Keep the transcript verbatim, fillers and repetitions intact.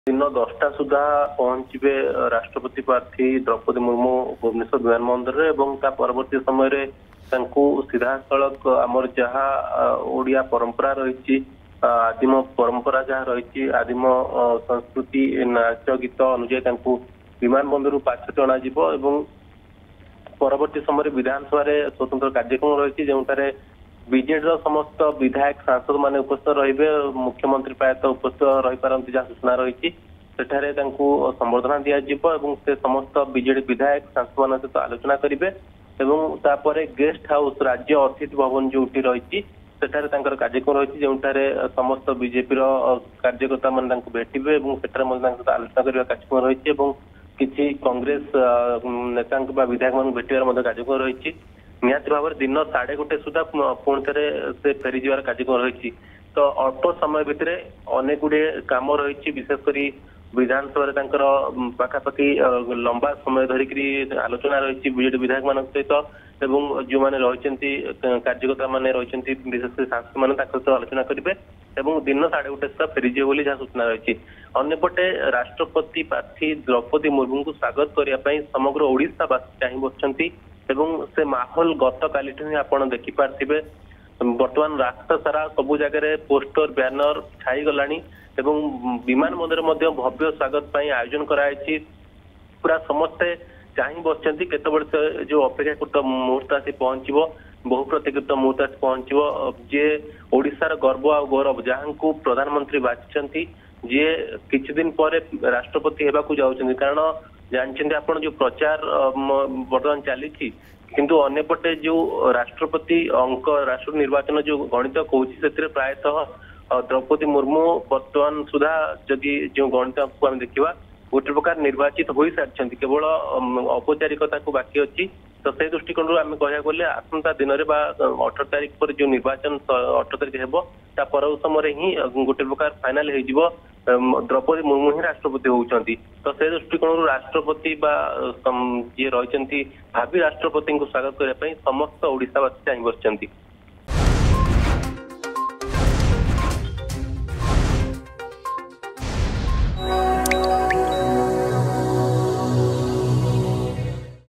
दिन दसटा सुधा पहुंचे राष्ट्रपति प्रार्थी द्रौपदी मुर्मू भुवनेश्वर विमान बंदर परवर्ती समय सीधा सड़क आमर जहाँ ओडिया परंपरा रही आदिम परंपरा जहाँ रही आदिम संस्कृति नाच गीत अनुजाई विमान बंदर पाछट अणाव परवर्ती समय विधानसभा स्वतंत्र कार्यक्रम रही जो बीजेडी समस्त विधायक सांसद मान उपस्थित रहे मुख्यमंत्री प्रायतः उपस्थित रही पारती जहाँ सूचना रही संबर्धना दिज्व से समस्त बीजेडी विधायक सांसद मान सहित आलोचना करेंगे गेस्ट हाउस राज्य अतिथि भवन जो रही कार्यक्रम रही जो समस्त बीजेपी कार्यकर्ता मान भेटे सहित आलोचना करने कार्यक्रम रही किसी कांग्रेस नेता विधायक मान भेटार कार्यक्रम रही निहती भाव दिन साढ़े गोटे सुधा पुणी थे से फेरी जबार कार्यक्रम रही तो अल्प समय भितर अनेक गुड़े कम रही विशेषकर विधानसभा पाखापाखि लंबा समय धरिक आलोचना रही बीजेडी विधायक मान सहित जो मैंने रही कार्यकर्ता मान रही विशेषकर सांसद मान सहित आलोचना करेंगे दिन साढ़े गोटे सुधा फेरीजे बोली जहाँ सूचना रही अंपटे राष्ट्रपति प्रार्थी द्रौपदी मुर्मू को स्वागत करने समग्र ओडिशावासी चाह बसुंट से माहौल गत काली आप देखिपारे बर्तमान रास्ता सारा सबु जगह पोस्टर ब्यानर छाई गला विमान बंदर भव्य स्वागत आयोजन कराई पूरा समस्ते चाह बसुँच केत जो अपेक्षाकृत मुहूर्त आसी पहुंचो बहु प्रतीक्षित मुहूर्त आसी पहुंचो जे ओडिशार गर्व आ गौरव जहां को प्रधानमंत्री बाछिंट जी किछि दिन पर राष्ट्रपति होगा जाऊँ कारण जानते आप जो प्रचार बर्तमान चली किंतु अन्यपटे जो राष्ट्रपति अंक राष्ट्र निर्वाचन जो गणित कौन प्रायतः द्रौपदी मुर्मू बर्तमान सुधा जदि जो गणित को आम देखा गोटे प्रकार निर्वाचित हो सारी केवल औपचारिकता को बाकी अच्छी तो से दृष्टिकोण आम कह गले आसंता दिन में अठर तारीख पर जो निर्वाचन अठर तारीख हो पर समय ही गोटे प्रकार फाइनाल हो द्रौपदी मुर्मू ही राष्ट्रपति होती तो से दृष्टिकोण राष्ट्रपति जी रही भावी राष्ट्रपति को स्वागत करने समस्त ओडिशावासी चाह बसुंट।